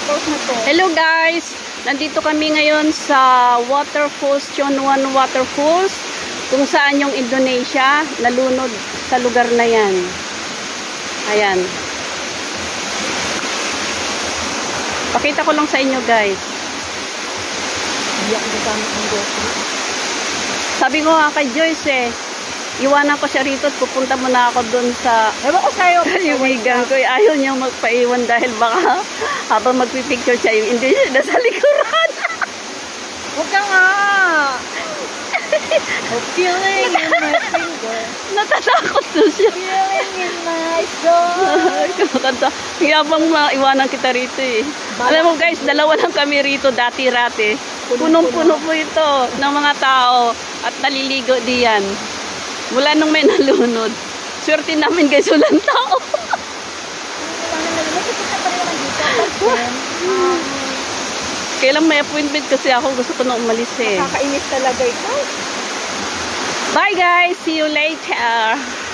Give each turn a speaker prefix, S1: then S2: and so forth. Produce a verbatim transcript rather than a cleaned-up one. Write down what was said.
S1: waterfalls na to.
S2: Hello guys! Nandito kami ngayon sa Waterfalls, Chonwan Waterfalls, kung saan yung Indonesia nalunod sa lugar na yan. Ayan. Pakita ko lang sa inyo guys. Sabi ko nga kay Joyce eh, iwanan ko siya rito at pupunta muna ako dun sa
S1: ewan ko sa'yo
S2: yung higang ko. Ayaw niya magpaiwan dahil baka habang magpipicture siya yung Indonesia nasa likuran.
S1: Huwag ka nga! Oh, feeling in my finger.
S2: Natatakot na siya.
S1: Feeling in my soul.
S2: Kumakanta. Yabang maiwanan kita rito eh. Alam mo guys, dalawa lang kami rito dati-rati. Punong-puno po ito ng mga tao at naliligo diyan. Mula nung may nalunod. Swerte namin guys, walang tao. Kailan may appointment kasi ako, gusto ko na umalis eh.
S1: Nakakainis talaga ito.
S2: Bye guys, see you later.